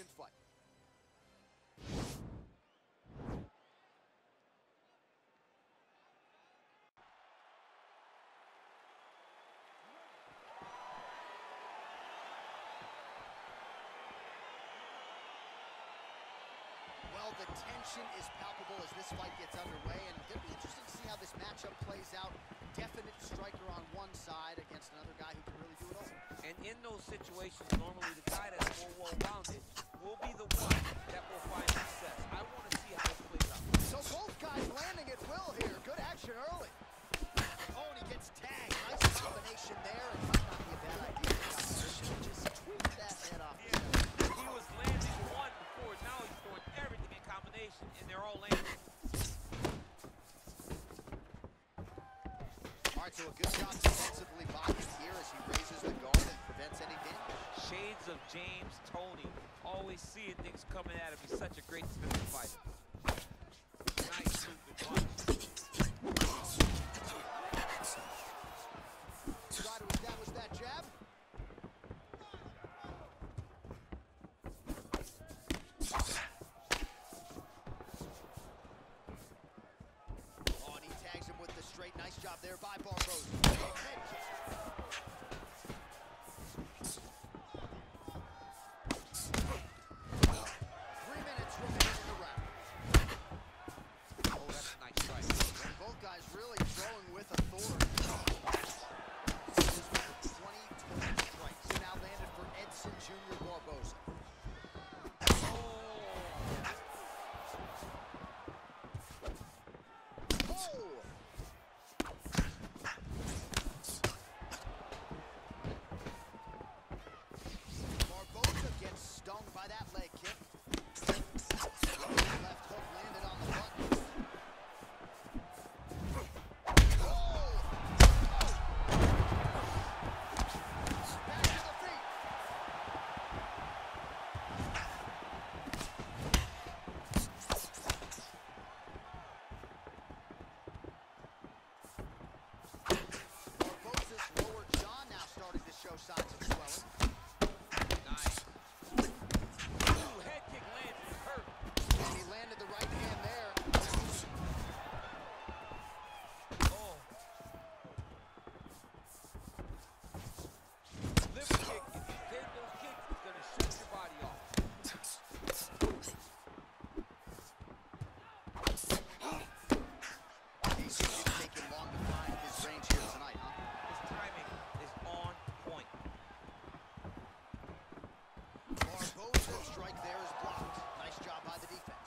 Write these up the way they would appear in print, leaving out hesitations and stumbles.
decision fight. Well, the tension is palpable as this fight gets underway, and it'll be interesting to see how this matchup plays out. Definite striker on one side against another guy who can really do it all. And in those situations, normally the guy that's more well-rounded will be the one that will find success. I want to see how it plays out. So both guys landing at will here. Good action early. Oh, and he gets tagged. Nice combination there. It might not be a bad idea. Just tweak that head off. Yeah. He was landing one before. Now he's throwing everything in combination, and they're all landing. All right, so a good job defensively blocking here as he raises the guard and prevents any damage. Shades of James Toney. Always seeing things coming at him. He's such a great defensive fighter. Nice movement punch. Try to establish that jab. Oh, and he tags him with the straight. Nice job there by Barboza. Head kick. 3 minutes remaining in the round. Oh, that's a nice strike. And both guys really throwing with authority. This is with the 20 total strikes. Now landed for Edson Jr. Barboza. Barboza gets stung by that leg kick. Left hook landed on the button. Back to the feet. Barboza's lower jaw now starting to show signs of swelling. Nice. Ooh, head kick landed. It hurt. And he landed the right hand there. Oh. Liver kick. If you hit those kicks, it's going to shut your body off. He's taking long to find his range here tonight, huh? His timing is on point. Barboza's strike there is blocked. Nice job by the defense.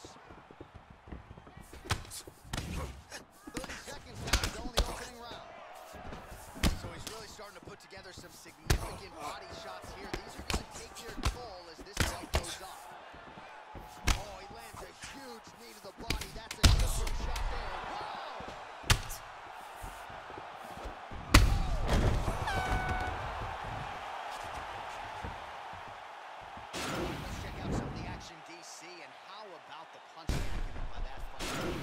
30 seconds now to go in the opening round. So he's really starting to put together some significant body shots here. These are going to take their toll as this fight goes on. Oh, he lands a huge knee to the body. That's a different shot there. Whoa! Let's check out some of the action, DC, and how about the punching acumen by that fighter?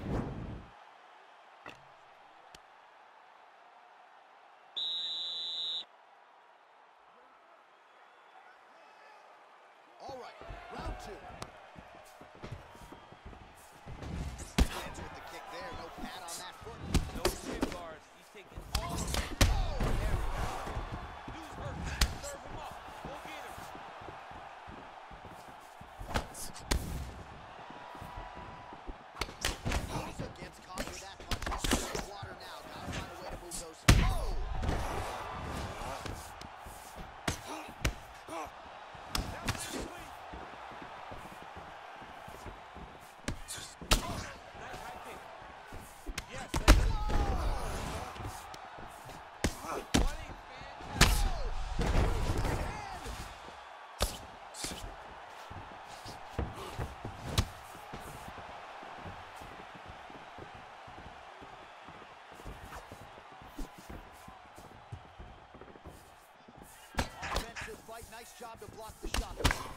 All right, round two. Lands with the kick there, no pad on that foot. No shin guards. He's taking all of them. Oh, there we go. Dude's hurt. Serve him up. Go get him. Barboza gets caught with that punch. He's in the water now. Gotta find a way to move those. Oh! That was sweet. Nice high kick. Yes, that's it. What a fantastic. Offensive fight. Nice job to block the shot.